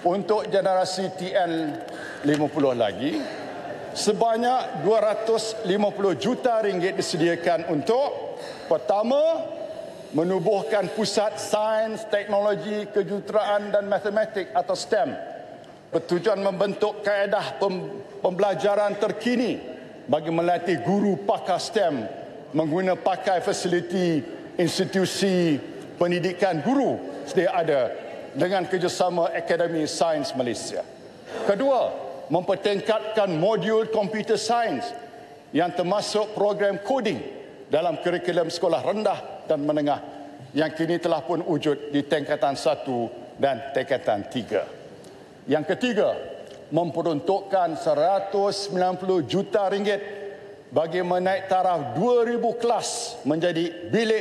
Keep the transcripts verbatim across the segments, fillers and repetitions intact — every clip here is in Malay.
Untuk generasi T N lima puluh lagi, sebanyak dua ratus lima puluh juta ringgit disediakan untuk pertama, menubuhkan pusat sains, teknologi, kejuruteraan dan matematik atau STEM bertujuan membentuk kaedah pembelajaran terkini bagi melatih guru pakar STEM mengguna pakai fasiliti institusi pendidikan guru sedia ada dengan kerjasama Akademi Sains Malaysia. Kedua, mempertingkatkan modul computer science yang termasuk program coding dalam kurikulum sekolah rendah dan menengah yang kini telah pun wujud di tingkatan satu dan tingkatan tiga. Yang ketiga, memperuntukkan seratus sembilan puluh juta ringgit bagi menaik taraf dua ribu kelas menjadi bilik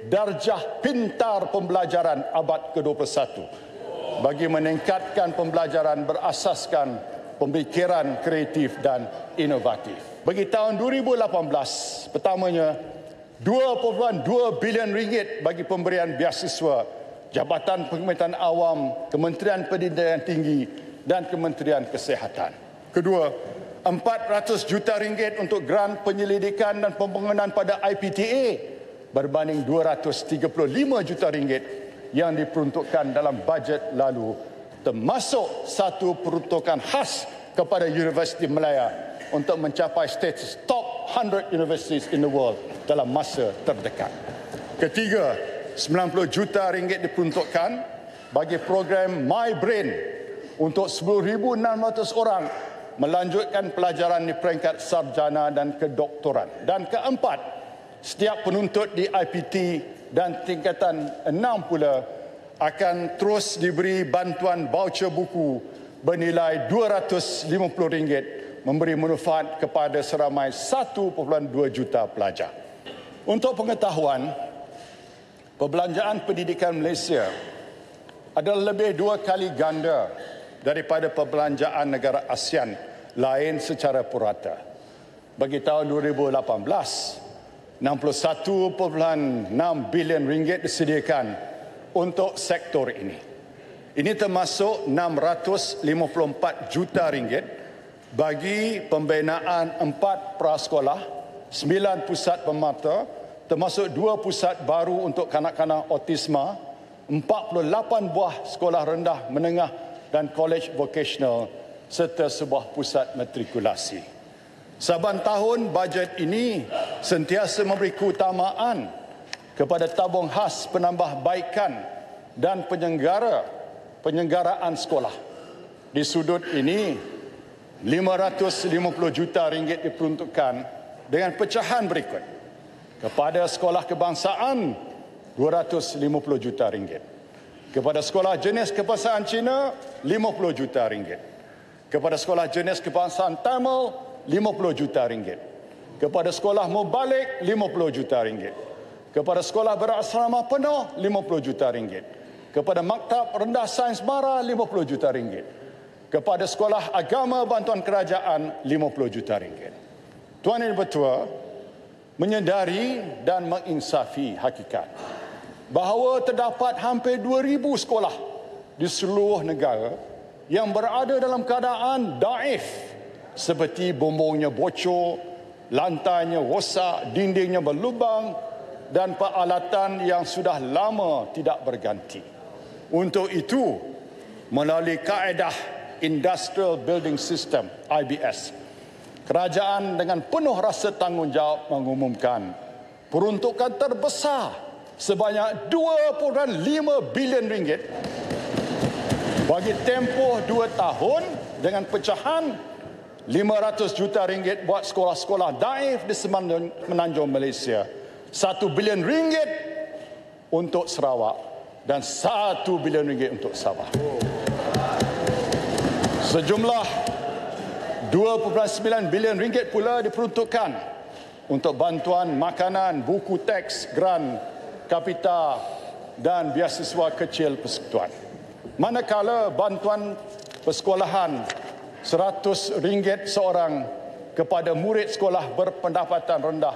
darjah pintar pembelajaran abad ke dua puluh satu bagi meningkatkan pembelajaran berasaskan pemikiran kreatif dan inovatif. Bagi tahun dua ribu lapan belas, pertamanya dua perpuluhan dua bilion ringgit bagi pemberian beasiswa Jabatan Pengkhidmatan Awam, Kementerian Pendidikan Tinggi dan Kementerian Kesihatan. Kedua, empat ratus juta ringgit untuk grant penyelidikan dan pembangunan pada I P T A berbanding dua ratus tiga puluh lima juta ringgit yang diperuntukkan dalam bajet lalu, termasuk satu peruntukan khas kepada Universiti Malaya untuk mencapai status top one hundred universities in the world dalam masa terdekat. Ketiga, sembilan puluh juta ringgit diperuntukkan bagi program My Brain untuk sepuluh ribu enam ratus orang melanjutkan pelajaran di peringkat sarjana dan kedoktoran. Dan keempat, setiap penuntut di I P T dan tingkatan enam pula akan terus diberi bantuan voucher buku bernilai dua ratus lima puluh ringgit memberi manfaat kepada seramai satu perpuluhan dua juta pelajar. Untuk pengetahuan, perbelanjaan pendidikan Malaysia adalah lebih dua kali ganda daripada perbelanjaan negara ASEAN lain secara purata. Bagi tahun dua ribu lapan belas, enam puluh satu perpuluhan enam bilion ringgit disediakan untuk sektor ini. Ini termasuk enam ratus lima puluh empat juta ringgit bagi pembinaan empat prasekolah, sembilan pusat pemata, termasuk dua pusat baru untuk kanak-kanak autisma, empat puluh lapan buah sekolah rendah menengah dan kolej vocational serta sebuah pusat matrikulasi. Saban tahun bajet ini sentiasa memberi keutamaan kepada tabung khas penambahbaikan dan penyelenggara penyelenggaraan sekolah. Di sudut ini, lima ratus lima puluh juta ringgit diperuntukkan dengan pecahan berikut. Kepada sekolah kebangsaan, dua ratus lima puluh juta ringgit. Kepada sekolah jenis kebangsaan Cina, lima puluh juta ringgit. Kepada sekolah jenis kebangsaan Tamil, lima puluh juta ringgit. Kepada sekolah mubalik, lima puluh juta ringgit. Kepada sekolah berasrama penuh, lima puluh juta ringgit. Kepada maktab rendah sains mara, lima puluh juta ringgit. Kepada sekolah agama bantuan kerajaan, lima puluh juta ringgit. Tuan Yang Bertua menyedari dan menginsafi hakikat bahawa terdapat hampir dua ribu sekolah di seluruh negara yang berada dalam keadaan daif seperti bumbungnya bocor, lantainya rosak, dindingnya berlubang dan peralatan yang sudah lama tidak berganti. Untuk itu, melalui kaedah Industrial Building System I B S, kerajaan dengan penuh rasa tanggungjawab mengumumkan peruntukan terbesar sebanyak dua perpuluhan lima bilion ringgit bagi tempoh dua tahun dengan pecahan lima ratus juta ringgit buat sekolah-sekolah daif di semenanjung Malaysia, satu bilion ringgit untuk Sarawak dan satu bilion ringgit untuk Sabah. Sejumlah dua perpuluhan sembilan bilion ringgit pula diperuntukkan untuk bantuan makanan, buku teks, grant, kapita dan beasiswa kecil persekutuan. Manakala bantuan persekolahan seratus ringgit seorang kepada murid sekolah berpendapatan rendah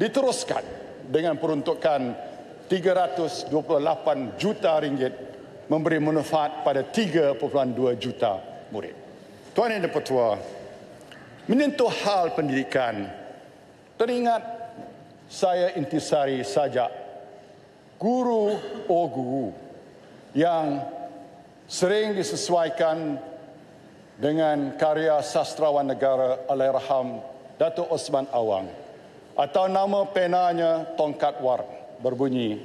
diteruskan dengan peruntukan tiga ratus dua puluh lapan juta ringgit memberi manfaat pada tiga perpuluhan dua juta murid. Tuan Yang Dipertua, menyentuh hal pendidikan, teringat saya intisari sajak guru oh guru yang sering disesuaikan dengan karya sastrawan negara Allahyarham Datuk Osman Awang, atau nama penanya Tongkat War, berbunyi,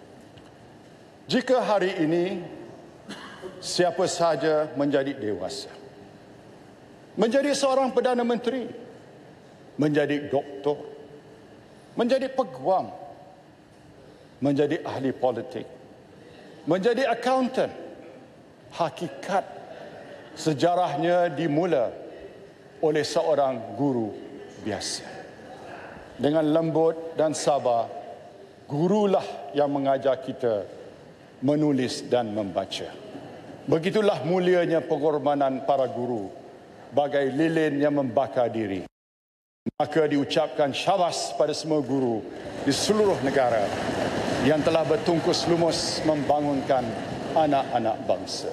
jika hari ini siapa sahaja menjadi dewasa, menjadi seorang Perdana Menteri, menjadi doktor, menjadi peguam, menjadi ahli politik, menjadi akauntan, hakikat sejarahnya dimula oleh seorang guru biasa. Dengan lembut dan sabar, gurulah yang mengajar kita menulis dan membaca. Begitulah mulianya pengorbanan para guru, bagai lilin yang membakar diri. Maka diucapkan syabas pada semua guru di seluruh negara yang telah bertungkus lumus membangunkan anak-anak bangsa.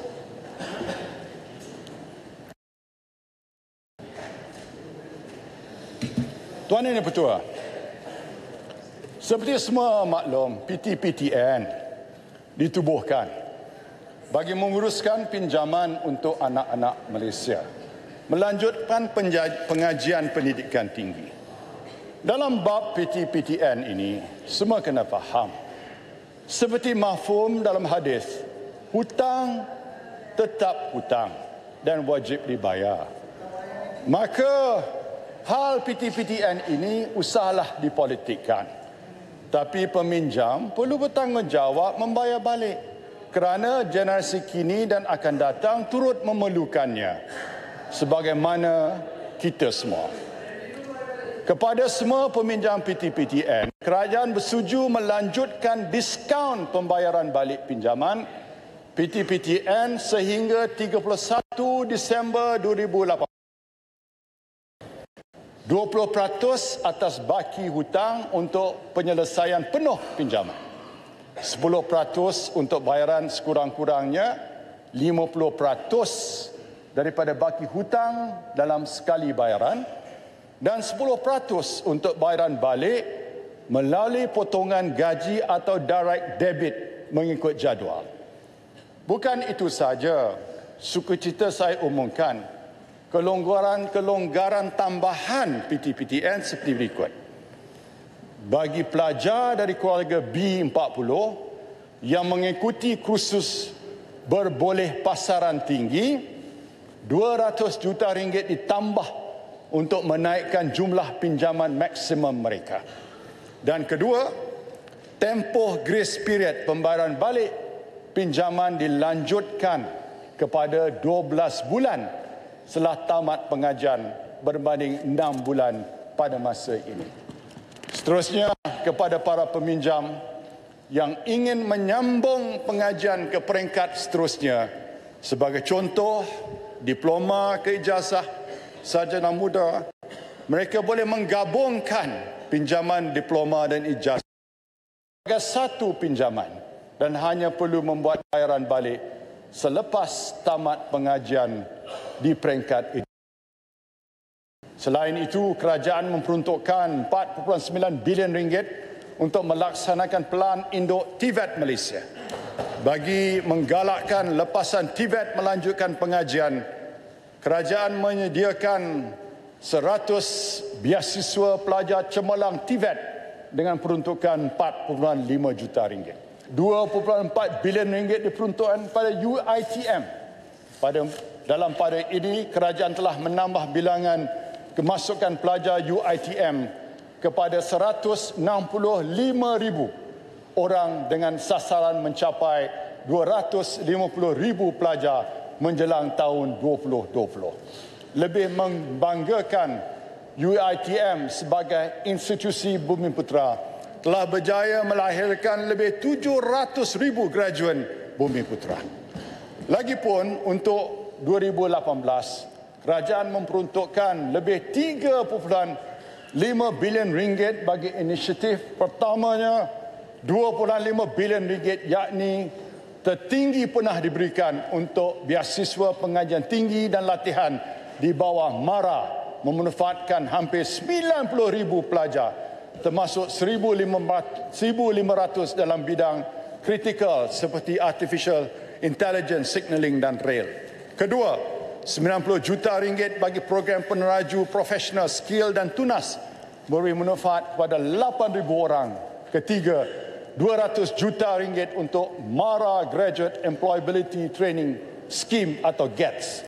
Tuan Yang Dipertua, seperti semua maklum, P T P T N ditubuhkan bagi menguruskan pinjaman untuk anak-anak Malaysia, melanjutkan pengajian pendidikan tinggi. Dalam bab P T P T N ini, semua kena faham, seperti mafhum dalam hadis, hutang tetap hutang dan wajib dibayar. Maka hal P T P T N ini usahlah dipolitikkan. Tapi peminjam perlu bertanggungjawab membayar balik, kerana generasi kini dan akan datang turut memerlukannya, sebagaimana kita semua. Kepada semua peminjam P T P T N, kerajaan bersetuju melanjutkan diskaun pembayaran balik pinjaman P T P T N sehingga tiga puluh satu Disember dua ribu lapan belas. dua puluh peratus atas baki hutang untuk penyelesaian penuh pinjaman. sepuluh peratus untuk bayaran sekurang-kurangnya, lima puluh peratus daripada baki hutang dalam sekali bayaran, dan sepuluh peratus untuk bayaran balik melalui potongan gaji atau direct debit mengikut jadual. Bukan itu saja, sukacita saya umumkan kelonggaran-kelonggaran tambahan P T P T N seperti berikut. Bagi pelajar dari keluarga B empat puluh yang mengikuti kursus berboleh pasaran tinggi, dua ratus juta ringgit ditambah untuk menaikkan jumlah pinjaman maksimum mereka. Dan kedua, tempoh grace period pembayaran balik pinjaman dilanjutkan kepada dua belas bulan setelah tamat pengajian berbanding enam bulan pada masa ini. Seterusnya, kepada para peminjam yang ingin menyambung pengajian ke peringkat seterusnya, sebagai contoh, diploma ke ijazah, sarjana muda, mereka boleh menggabungkan pinjaman diploma dan ijazah sebagai satu pinjaman dan hanya perlu membuat bayaran balik selepas tamat pengajian di peringkat itu. Selain itu, kerajaan memperuntukkan empat perpuluhan sembilan bilion ringgit untuk melaksanakan pelan induk T V E T Malaysia. Bagi menggalakkan lepasan T V E T melanjutkan pengajian, kerajaan menyediakan seratus beasiswa pelajar cemerlang T V E T dengan peruntukan empat perpuluhan lima juta ringgit. dua perpuluhan empat bilion ringgit diperuntukkan pada U I T M. Pada dalam pada ini, kerajaan telah menambah bilangan kemasukan pelajar U I T M kepada seratus enam puluh lima ribu orang dengan sasaran mencapai dua ratus lima puluh ribu pelajar menjelang tahun dua ribu dua puluh. Lebih membanggakan, U I T M sebagai institusi Bumiputera telah berjaya melahirkan lebih tujuh ratus ribu graduan Bumiputera. Lagipun untuk dua ribu lapan belas, kerajaan memperuntukkan lebih tiga perpuluhan lima bilion ringgit bagi inisiatif pertamanya, dua perpuluhan lima bilion ringgit yakni tertinggi pernah diberikan untuk beasiswa pengajian tinggi dan latihan di bawah MARA, memanfaatkan hampir sembilan puluh ribu pelajar, termasuk seribu lima ratus dalam bidang kritikal seperti artificial intelligence, signaling dan rail. Kedua, sembilan puluh juta ringgit bagi program peneraju profesional skill dan tunas memberi manfaat kepada lapan ribu orang. Ketiga, dua ratus juta ringgit untuk MARA Graduate Employability Training Scheme atau GATS.